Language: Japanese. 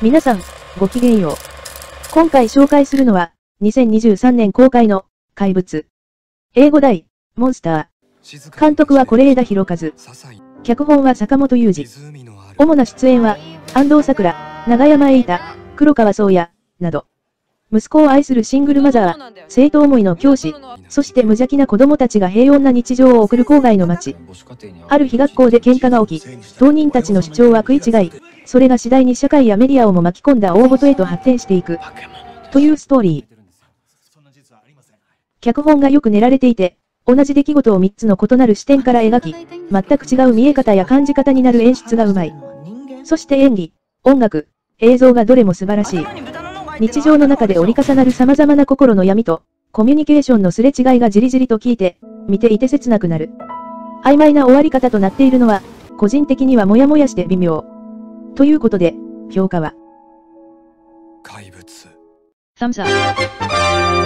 皆さん、ごきげんよう。今回紹介するのは、2023年公開の、怪物。英語題、モンスター。監督は是枝裕和。脚本は坂本雄二。主な出演は、安藤サクラ、永山瑛太、黒川想也、など。息子を愛するシングルマザー、生徒思いの教師、そして無邪気な子供たちが平穏な日常を送る郊外の街。ある日学校で喧嘩が起き、当人たちの主張は食い違い、それが次第に社会やメディアをも巻き込んだ大事へと発展していく。というストーリー。脚本がよく練られていて、同じ出来事を3つの異なる視点から描き、全く違う見え方や感じ方になる演出がうまい。そして演技、音楽、映像がどれも素晴らしい。日常の中で折り重なる様々な心の闇と、コミュニケーションのすれ違いがじりじりと効いて、見ていて切なくなる。曖昧な終わり方となっているのは、個人的にはモヤモヤして微妙。ということで、評価は怪物。Thumbs up。